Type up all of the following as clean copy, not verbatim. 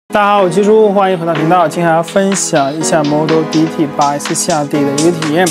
大家好，我是基叔，欢迎回到频道。今天要分享一下 Model DT 8S 下地的一个体验。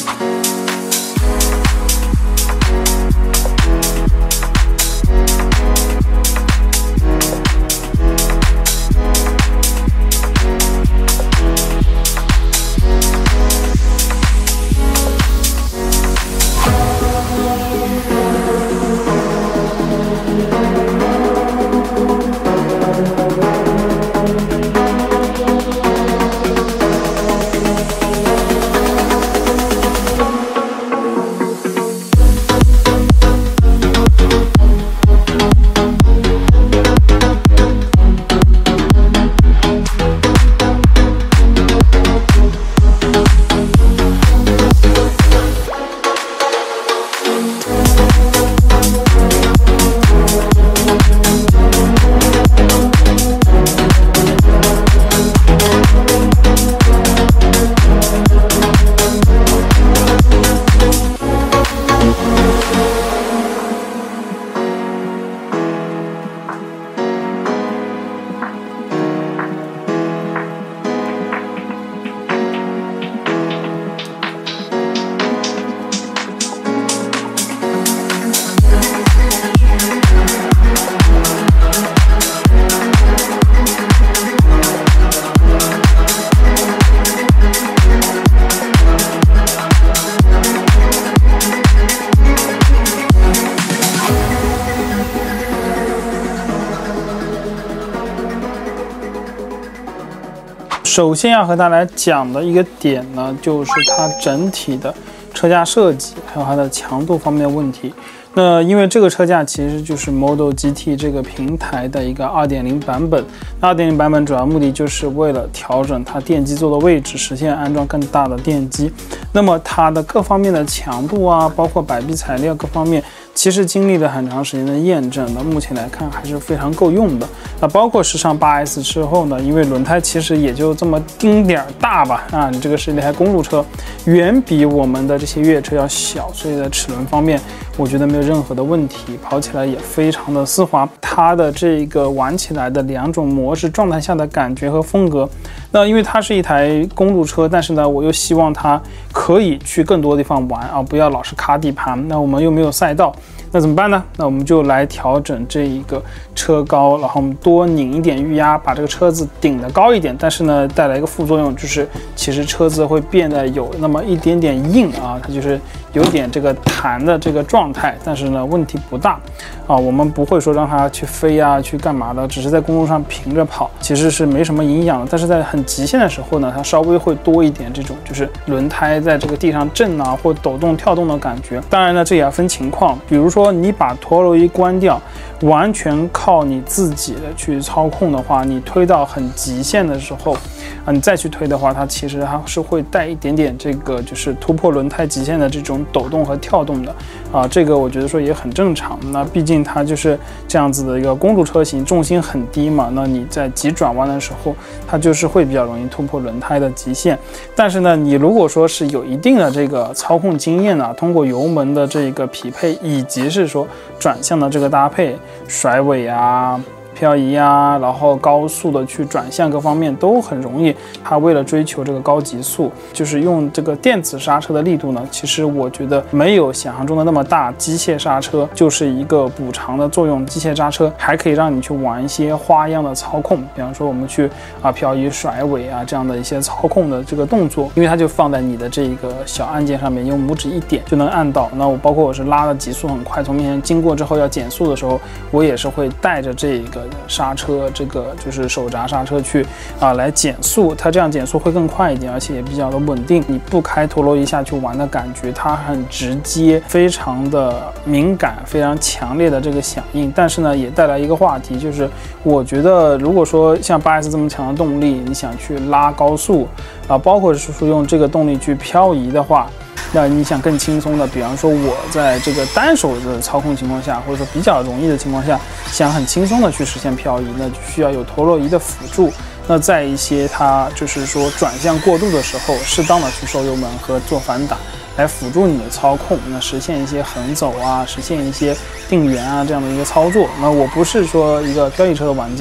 首先要和大家讲的一个点呢，就是它整体的车架设计，还有它的强度方面的问题。那因为这个车架其实就是 Model GT 这个平台的一个 2.0 版本，那 2.0 版本主要目的就是为了调整它电机座的位置，实现安装更大的电机。那么它的各方面的强度啊，包括摆臂材料各方面，其实经历了很长时间的验证，那目前来看还是非常够用的。那包括时尚 8S 之后呢，因为轮胎其实也就这么丁点儿大吧，你这个是一台公路车，远比我们的这些越野车要小，所以在齿轮方面我觉得没有任何的问题，跑起来也非常的丝滑。它的这个玩起来的两种模式状态下的感觉和风格，那因为它是一台公路车，但是呢我又希望它可以去更多地方玩啊，不要老是卡底盘，那我们又没有赛道，那怎么办呢？那我们就来调整这一个车高，然后我们多拧一点预压，把这个车子顶得高一点，但是呢带来一个副作用，就是其实车子会变得有那么一点点硬啊，它就是有点这个弹的这个状态，但是呢问题不大啊，我们不会说让它去飞啊去干嘛的，只是在公路上平着跑，其实是没什么影响的。但是在很极限的时候呢，它稍微会多一点这种就是轮胎在这个地上震啊或抖动跳动的感觉。当然呢这也要分情况，比如说你把陀螺仪关掉，完全靠你自己的去操控的话，你推到很极限的时候你再去推的话，它其实它是会带一点点这个就是突破轮胎极限的这种抖动和跳动的这个我觉得说也很正常。那毕竟它就是这样子的一个公路车型，重心很低嘛，那你在急转弯的时候，它就是会比较容易突破轮胎的极限。但是呢，你如果说是有一定的这个操控经验通过油门的这个匹配，以及是说转向的这个搭配，甩尾啊、漂移啊，然后高速的去转向各方面都很容易。它为了追求这个高极速，就是用这个电子刹车的力度呢，其实我觉得没有想象中的那么大。机械刹车就是一个补偿的作用，机械刹车还可以让你去玩一些花样的操控，比方说我们去漂移、甩尾啊这样的一些操控的这个动作，因为它就放在你的这个小按键上面，用拇指一点就能按到。那我包括我是拉的极速很快，从面前经过之后要减速的时候，我也是会带着这个刹车，这个就是手闸刹车去来减速，它这样减速会更快一点，而且也比较的稳定。你不开陀螺仪下去玩的感觉，它很直接，非常的敏感，非常强烈的这个响应。但是呢，也带来一个话题，就是我觉得如果说像 8S 这么强的动力，你想去拉高速包括是说用这个动力去漂移的话，那你想更轻松的，比方说我在这个单手的操控情况下，或者说比较容易的情况下，想很轻松的去实现漂移，那就需要有陀螺仪的辅助。那在一些它就是说转向过度的时候，适当的去收油门和做反打，来辅助你的操控，那实现一些横走啊，实现一些定圆啊这样的一个操作。那我不是说一个漂移车的玩家，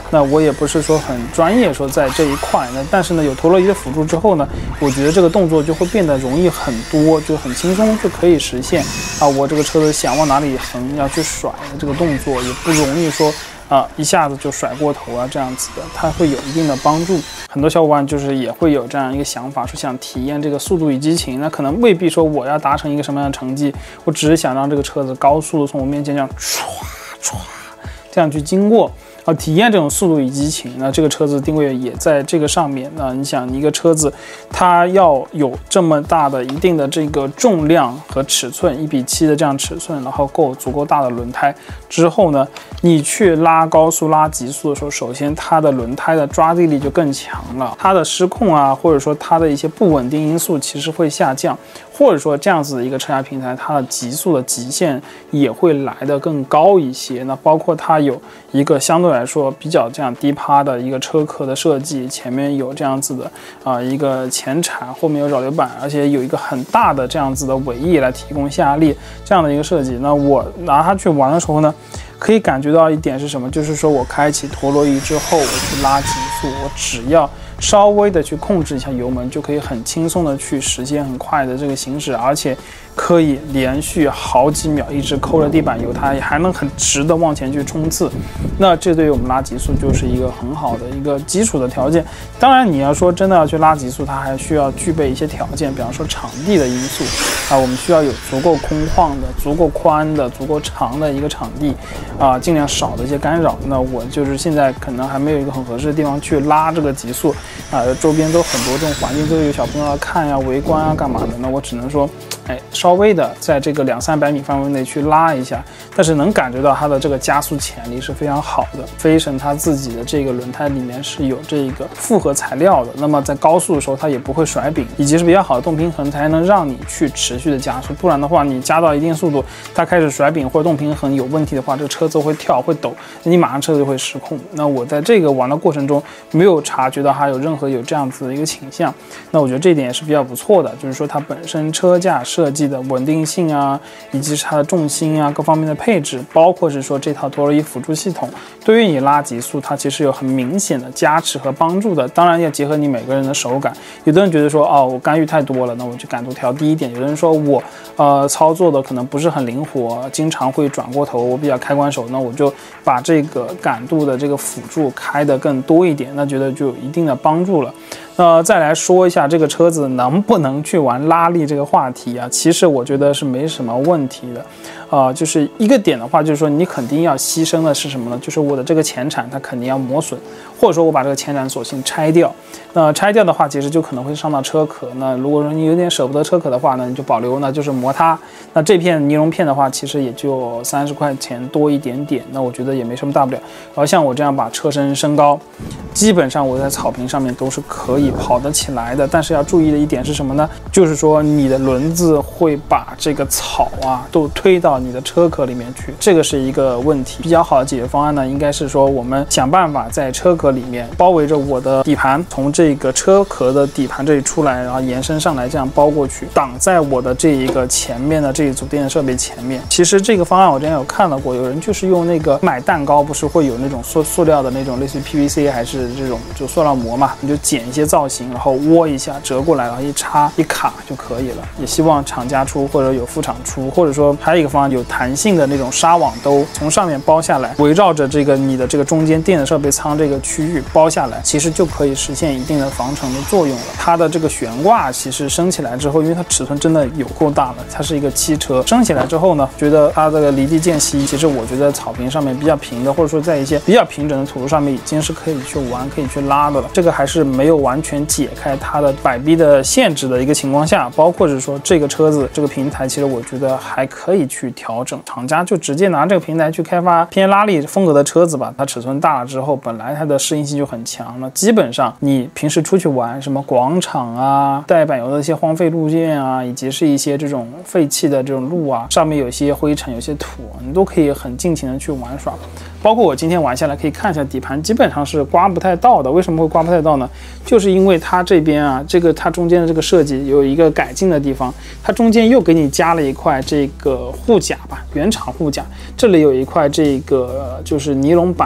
那我也不是说很专业说在这一块，那但是呢有陀螺仪的辅助之后呢，我觉得这个动作就会变得容易很多，就很轻松就可以实现啊，我这个车子想往哪里横要去甩的这个动作也不容易说一下子就甩过头啊，这样子的，它会有一定的帮助。很多小伙伴就是也会有这样一个想法，说想体验这个速度与激情，那可能未必说我要达成一个什么样的成绩，我只是想让这个车子高速的从我面前这样唰唰这样去经过。体验这种速度与激情，那这个车子定位也在这个上面。那你想，一个车子它要有这么大的一定的这个重量和尺寸，1:7的这样尺寸，然后足够大的轮胎之后呢，你去拉高速、拉极速的时候，首先它的轮胎的抓地力就更强了，它的失控啊，或者说它的一些不稳定因素其实会下降，或者说这样子的一个车架平台，它的极速的极限也会来得更高一些。那包括它有一个相对来说比较这样低趴的一个车壳的设计，前面有这样子的一个前铲，后面有扰流板，而且有一个很大的这样子的尾翼来提供下压力这样的一个设计。那我拿它去玩的时候呢，可以感觉到一点是什么，就是说我开启陀螺仪之后，我去拉极速，我只要稍微的去控制一下油门，就可以很轻松的去实现很快的这个行驶，而且可以连续好几秒一直抠着地板油，它也还能很直的往前去冲刺。那这对于我们拉极速就是一个很好的一个基础的条件。当然你要说真的要去拉极速，它还需要具备一些条件，比方说场地的因素我们需要有足够空旷的、足够宽的、足够长的一个场地尽量少的一些干扰。那我就是现在可能还没有一个很合适的地方去拉这个极速周边都很多这种环境都有小朋友要看呀、围观啊干嘛的，那我只能说稍微的在这个200-300米范围内去拉一下，但是能感觉到它的这个加速潜力是非常好的。飞神它自己的这个轮胎里面是有这个复合材料的，那么在高速的时候它也不会甩柄，以及是比较好的动平衡，才能让你去持续的加速。不然的话，你加到一定速度，它开始甩柄或者动平衡有问题的话，这个车子会跳会抖，你马上车子就会失控。那我在这个玩的过程中没有察觉到它有任何有这样子的一个倾向，那我觉得这一点也是比较不错的，就是说它本身车架设计的稳定性啊，以及是它的重心啊各方面的配置，包括是说这套陀螺仪辅助系统对于你拉极速它其实有很明显的加持和帮助的。当然要结合你每个人的手感，有的人觉得说我干预太多了，那我就感度调低一点，有的人说我操作的可能不是很灵活，经常会转过头，我比较开关手，那我就把这个感度的这个辅助开得更多一点，那觉得就有一定的帮助了。再来说一下这个车子能不能去玩拉力这个话题啊，其实我觉得是没什么问题的。就是一个点的话，就是说你肯定要牺牲的是什么呢？就是我的这个前铲它肯定要磨损，或者说我把这个前铲索性拆掉。那拆掉的话，其实就可能会伤到车壳。那如果说你有点舍不得车壳的话呢，你就保留，那就是磨它。那这片尼龙片的话，其实也就30块钱多一点点，那我觉得也没什么大不了。然后像我这样把车身升高，基本上我在草坪上面都是可以跑得起来的。但是要注意的一点是什么呢？就是说你的轮子会把这个草都推到你的车壳里面去，这个是一个问题。比较好的解决方案呢，应该是说我们想办法在车壳里面包围着我的底盘，从这个车壳的底盘这里出来，然后延伸上来，这样包过去，挡在我的这一个前面的这一组电子设备前面。其实这个方案我之前有看到过，有人就是用那个买蛋糕，不是会有那种塑料的那种类似于 PVC 还是这种就塑料膜嘛，你就剪一些造型，然后窝一下折过来，然后一插一卡就可以了。也希望厂家出，或者有副厂出，或者说还有一个方案，有弹性的那种纱网兜，从上面包下来，围绕着这个你的这个中间电子设备舱这个区域包下来，其实就可以实现一定的防尘的作用了。它的这个悬挂其实升起来之后，因为它尺寸真的有够大了，它是一个7车，升起来之后呢，觉得它这个离地间隙，其实我觉得草坪上面比较平的，或者说在一些比较平整的土路上面，已经是可以去玩、可以去拉的了。这个还是没有完全解开它的摆臂的限制的一个情况下，包括是说这个车子这个平台，其实我觉得还可以去调整。厂家就直接拿这个平台去开发偏拉力风格的车子吧，它尺寸大了之后，本来它的适应性就很强了。基本上你平时出去玩，什么广场啊、带柏油的一些荒废路线啊，以及是一些这种废弃的这种路啊，上面有些灰尘、有些土，你都可以很尽情的去玩耍。包括我今天玩下来可以看一下底盘，基本上是刮不太到的。为什么会刮不太到呢？就是因为它这边它中间的这个设计有一个改进的地方，它中间又给你加了一块这个护甲吧，原厂护甲，这里有一块这个就是尼龙板。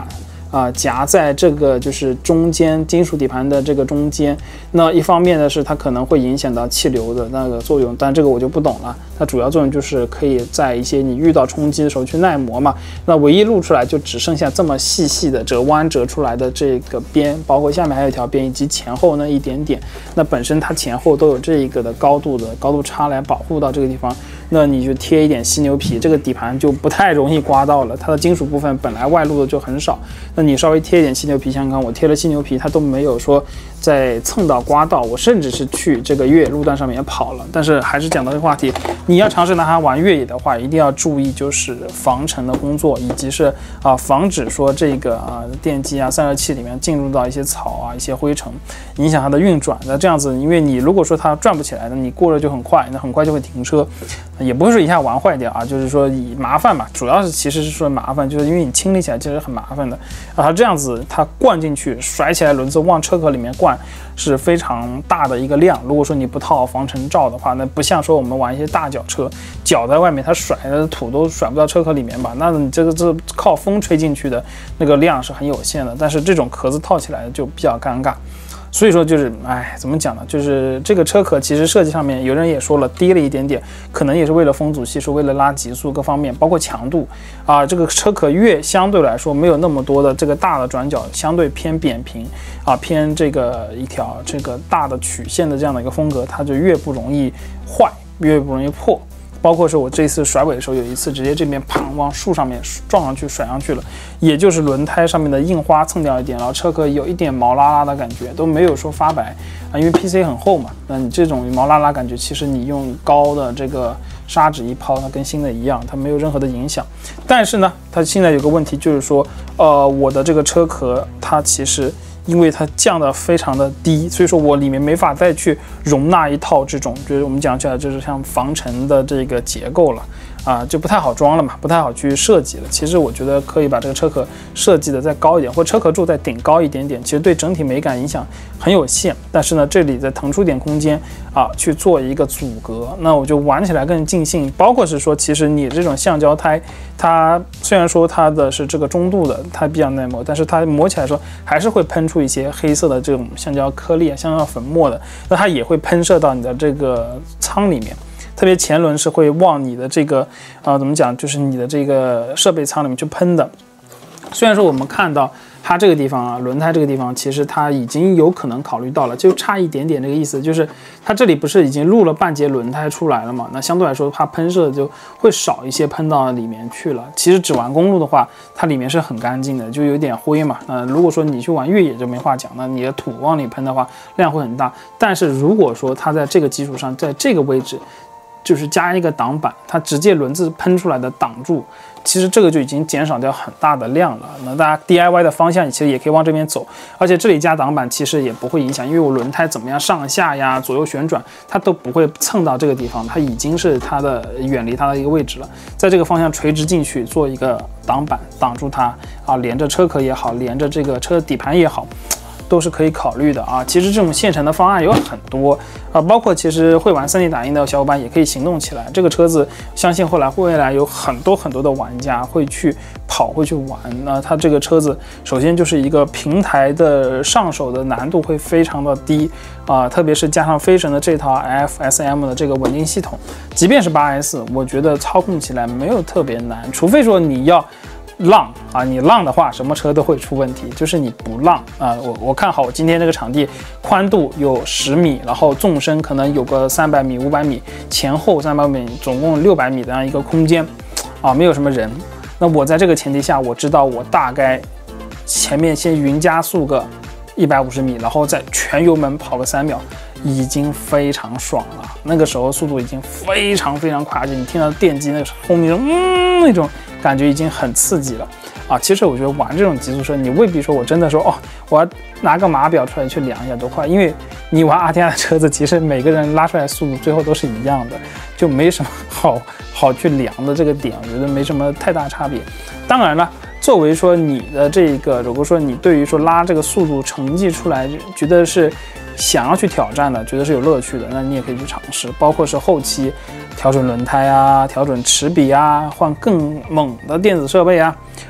夹在这个就是中间金属底盘的这个中间。那一方面呢是它可能会影响到气流的那个作用，但这个我就不懂了。它主要作用就是可以在一些你遇到冲击的时候去耐磨嘛。那唯一露出来就只剩下这么细细的折弯折出来的这个边，包括下面还有一条边，以及前后那一点点。那本身它前后都有这一个的高度差来保护到这个地方。那你就贴一点犀牛皮，这个底盘就不太容易刮到了。它的金属部分本来外露的就很少，那你稍微贴一点犀牛皮，像刚我贴了犀牛皮，它都没有说在蹭到刮到。我甚至是去这个越野路段上面也跑了，但是还是讲到这个话题，你要尝试拿它玩越野的话，一定要注意就是防尘的工作，以及是防止说这个电机散热器里面进入到一些草一些灰尘，影响它的运转。那这样子，因为你如果说它转不起来的，你过热就很快，那很快就会停车。也不会说一下玩坏掉就是说以麻烦嘛，主要是其实是说麻烦，就是因为你清理起来其实很麻烦的。它这样子它灌进去甩起来，轮子往车壳里面灌是非常大的一个量。如果说你不套防尘罩的话，那不像说我们玩一些大脚车，脚在外面它甩的土都甩不到车壳里面吧，那你这靠风吹进去的那个量是很有限的。但是这种壳子套起来就比较尴尬。所以说就是怎么讲呢，就是这个车壳其实设计上面有人也说了低了一点点，可能也是为了风阻系数，为了拉极速各方面，包括强度这个车壳越相对来说没有那么多的这个大的转角，相对偏扁平偏这个一条这个大的曲线的这样的一个风格，它就越不容易坏，越不容易破。包括是我这次甩尾的时候，有一次直接这边砰往树上面撞上去甩上去了，也就是轮胎上面的印花蹭掉一点，然后车壳有一点毛拉拉的感觉，都没有说发白因为 PC 很厚嘛，那你这种毛拉拉感觉，其实你用高的这个砂纸一抛，它跟新的一样，它没有任何的影响。但是呢，它现在有个问题就是说，我的这个车壳它其实因为它降得非常的低，所以说我里面没法再去容纳一套这种，就是我们讲起来就是像防尘的这个结构了就不太好装了嘛，不太好去设计了。其实我觉得可以把这个车壳设计的再高一点，或者车壳柱再顶高一点点，其实对整体美感影响很有限。但是呢，这里再腾出点空间去做一个阻隔，那我就玩起来更尽兴。包括是说，其实你这种橡胶胎，它虽然说它的是这个中度的，它比较耐磨，但是它磨起来说还是会喷出一些黑色的这种橡胶颗粒橡胶粉末的，那它也会喷射到你的这个舱里面。特别前轮是会往你的这个怎么讲，就是你的这个设备舱里面去喷的。虽然说我们看到它这个地方轮胎这个地方，其实它已经有可能考虑到了，就差一点点这个意思，就是它这里不是已经露了半截轮胎出来了嘛？那相对来说，它喷射就会少一些，喷到里面去了。其实只玩公路的话，它里面是很干净的，就有点灰嘛。如果说你去玩越野就没话讲，那你的土往里喷的话，量会很大。但是如果说它在这个基础上，在这个位置，就是加一个挡板，它直接轮子喷出来的挡住，其实这个就已经减少掉很大的量了。那大家 DIY 的方向其实也可以往这边走，而且这里加挡板其实也不会影响，因为我轮胎怎么样上下呀、左右旋转，它都不会蹭到这个地方，它已经是它的远离它的一个位置了。在这个方向垂直进去做一个挡板挡住它连着车壳也好，连着这个车底盘也好，都是可以考虑的其实这种现成的方案有很多包括其实会玩 3D 打印的小伙伴也可以行动起来。这个车子相信未来有很多的玩家会去跑，会去玩。那它这个车子首先就是一个平台的上手的难度会非常的低特别是加上飞神的这套 FSM 的这个稳定系统，即便是 8S， 我觉得操控起来没有特别难，除非说你要浪你浪的话，什么车都会出问题。就是你不浪我看好我今天这个场地宽度有10米，然后纵深可能有个300米、500米，前后300米，总共600米的这样一个空间没有什么人。那我在这个前提下，我知道我大概前面先匀加速个150米，然后再全油门跑个3秒，已经非常爽了。那个时候速度已经非常快，而且你听到电机那个轰鸣那种感觉已经很刺激了其实我觉得玩这种极速车，你未必说我真的说我要拿个码表出来去量一下多快，因为你玩 RTR 的车子，其实每个人拉出来的速度最后都是一样的，就没什么好去量的这个点，我觉得没什么太大差别。当然了，作为说你的这个，如果说你对于说拉这个速度成绩出来，觉得是想要去挑战的，觉得是有乐趣的，那你也可以去尝试，包括是后期调整轮胎调整齿比换更猛的电子设备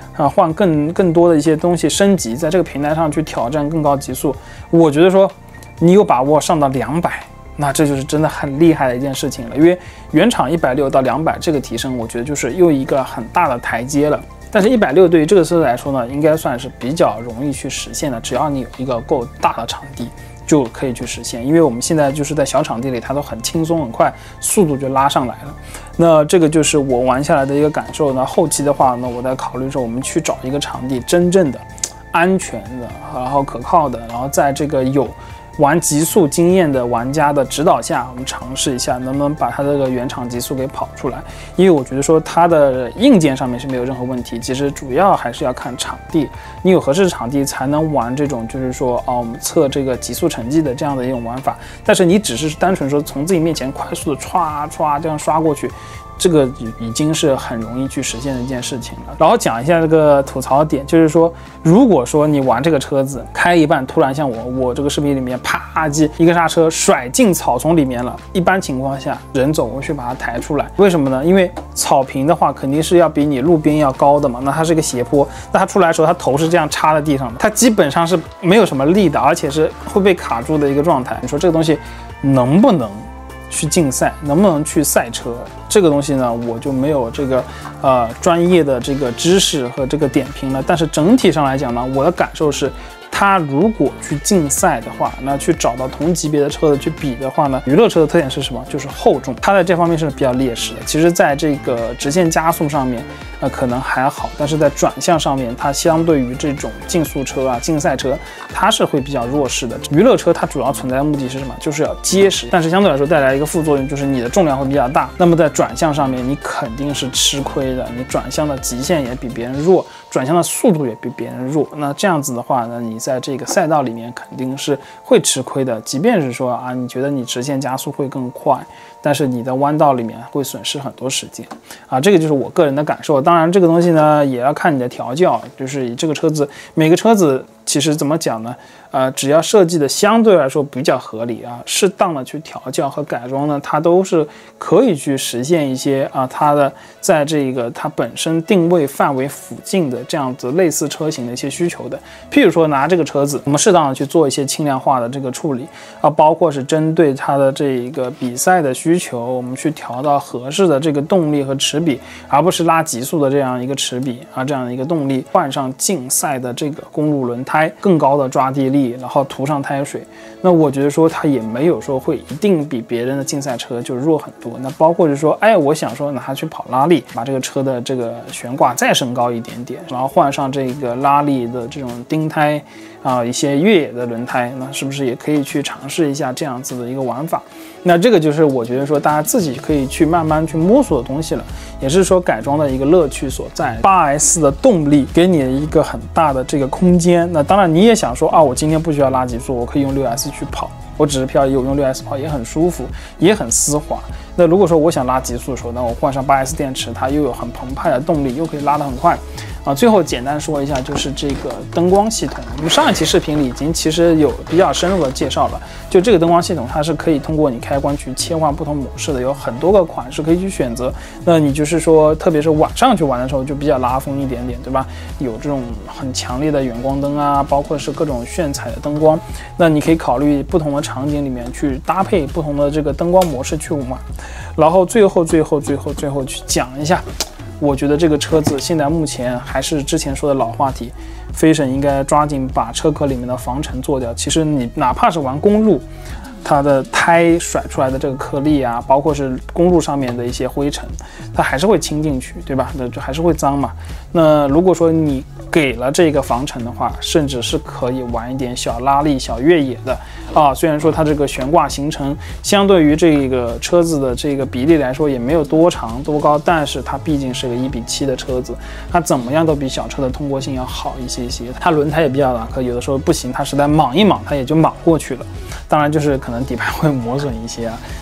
换更多的一些东西升级，在这个平台上去挑战更高极速。我觉得说你有把握上到200，那这就是真的很厉害的一件事情了。因为原厂160到200这个提升，我觉得就是又一个很大的台阶了。但是160对于这个车子来说呢，应该算是比较容易去实现的，只要你有一个够大的场地。就可以去实现，因为我们现在就是在小场地里，它都很轻松很快，速度就拉上来了。那这个就是我玩下来的一个感受。那后期的话呢，我在考虑说，我们去找一个场地，真正的安全的，然后可靠的，然后在这个有玩极速经验的玩家的指导下，我们尝试一下能不能把它这个原厂极速给跑出来。因为我觉得说它的硬件上面是没有任何问题，其实主要还是要看场地，你有合适的场地才能玩这种就是说我们测这个极速成绩的这样的一种玩法。但是你只是单纯说从自己面前快速的唰这样刷过去，这个已经是很容易去实现的一件事情了。然后讲一下这个吐槽点，就是说，如果说你玩这个车子开一半，突然像我这个视频里面啪叽一个刹车甩进草丛里面了，一般情况下人走过去把它抬出来，为什么呢？因为草坪的话肯定是要比你路边要高的嘛，那它是一个斜坡，那它出来的时候它头是这样插在地上的，它基本上是没有什么力的，而且是会被卡住的一个状态。你说这个东西能不能去竞赛，能不能去赛车？这个东西呢，我就没有这个专业的这个知识和这个点评了。但是整体上来讲呢，我的感受是，它如果去竞赛的话，那去找到同级别的车子去比的话呢，娱乐车的特点是什么？就是厚重，它在这方面是比较劣势的。其实在这个直线加速上面，可能还好，但是在转向上面，它相对于这种竞速车啊、竞赛车，它是会比较弱势的。娱乐车它主要存在的目的是什么？就是要结实，但是相对来说带来一个副作用，就是你的重量会比较大。那么在转向上面，你肯定是吃亏的，你转向的极限也比别人弱，转向的速度也比别人弱。那这样子的话呢，你在这个赛道里面肯定是会吃亏的。即便是说你觉得你直线加速会更快，但是你的弯道里面会损失很多时间这个就是我个人的感受。当然这个东西呢也要看你的调教，就是这个车子每个车子其实怎么讲呢？只要设计的相对来说比较合理适当的去调教和改装呢，它都是可以去实现一些它的在这个它本身定位范围附近的这样子类似车型的一些需求的。譬如说拿这个车子，我们适当的去做一些轻量化的这个处理包括是针对它的这个比赛的需求，我们去调到合适的这个动力和齿比，而不是拉极速的这样一个齿比这样的一个动力，换上竞赛的这个公路轮胎，更高的抓地力，然后涂上胎水。那我觉得说它也没有说会一定比别人的竞赛车就弱很多。那包括是说我想说拿它去跑拉力，把这个车的这个悬挂再升高一点点，然后换上这个拉力的这种钉胎一些越野的轮胎，那是不是也可以去尝试一下这样子的一个玩法？那这个就是我觉得说大家自己可以去慢慢去摸索的东西了，也是说改装的一个乐趣所在。8S 的动力给你一个很大的这个空间。那当然你也想说我今天不需要拉极速，我可以用 6S 去跑，我只是漂移，我用 6S 跑也很舒服，也很丝滑。那如果说我想拉极速的时候，那我换上 8S 电池，它又有很澎湃的动力，又可以拉得很快最后简单说一下，就是这个灯光系统。我们上一期视频里已经其实有比较深入的介绍了，就这个灯光系统，它是可以通过你开关去切换不同模式的，有很多个款式可以去选择。那你就是说，特别是晚上去玩的时候，就比较拉风一点点，对吧？有这种很强烈的远光灯包括是各种炫彩的灯光。那你可以考虑不同的场景里面去搭配不同的这个灯光模式去玩。然后最后去讲一下。我觉得这个车子现在目前还是之前说的老话题，飞省应该抓紧把车壳里面的防尘做掉。其实你哪怕是玩公路，它的胎甩出来的这个颗粒包括是公路上面的一些灰尘，它还是会侵进去，对吧？那就还是会脏嘛。那如果说你给了这个防尘的话，甚至是可以玩一点小拉力、小越野的虽然说它这个悬挂行程相对于这个车子的这个比例来说也没有多长多高，但是它毕竟是个1:7的车子，它怎么样都比小车的通过性要好一些。它轮胎也比较大颗，有的时候不行，它实在莽一莽，它也就莽过去了。当然就是可能底盘会磨损一些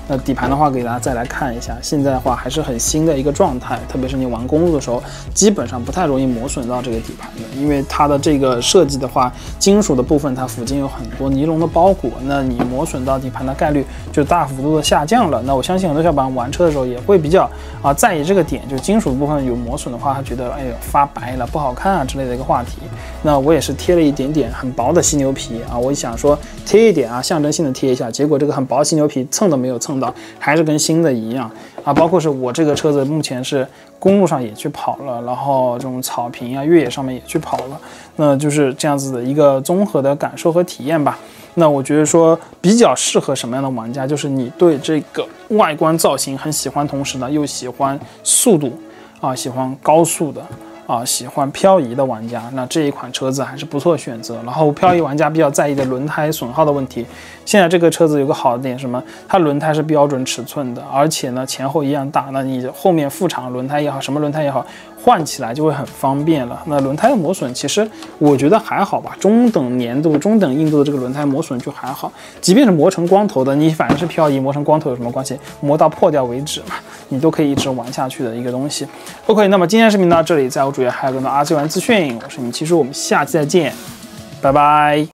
那底盘的话，给大家再来看一下，现在的话还是很新的一个状态，特别是你玩公路的时候，基本上不太容易磨损到这个底盘的，因为它的这个设计的话，金属的部分它附近有很多尼龙的包裹，那你磨损到底盘的概率就大幅度的下降了。那我相信很多小伙伴玩车的时候也会比较在意这个点，就金属的部分有磨损的话，他觉得哎呦发白了不好看啊之类的一个话题。那我也是贴了一点点很薄的犀牛皮啊，我想说贴一点象征性的贴一下，结果这个很薄的犀牛皮蹭都没有蹭到，还是跟新的一样包括是我这个车子目前是公路上也去跑了，然后这种草坪越野上面也去跑了，那就是这样子的一个综合的感受和体验吧。那我觉得说比较适合什么样的玩家，就是你对这个外观造型很喜欢，同时呢又喜欢速度喜欢高速的喜欢漂移的玩家，那这一款车子还是不错选择。然后漂移玩家比较在意的轮胎损耗的问题，现在这个车子有个好的点什么？它轮胎是标准尺寸的，而且呢前后一样大，那你后面副厂轮胎也好，什么轮胎也好，换起来就会很方便了。那轮胎的磨损其实我觉得还好吧，中等粘度、中等硬度的这个轮胎磨损就还好，即便是磨成光头的，你反正是漂移，磨成光头有什么关系？磨到破掉为止嘛，你都可以一直玩下去的一个东西。OK， 那么今天视频到这里，在我主页还有更多RC玩资讯，我是你们七叔，我们下期再见，拜拜。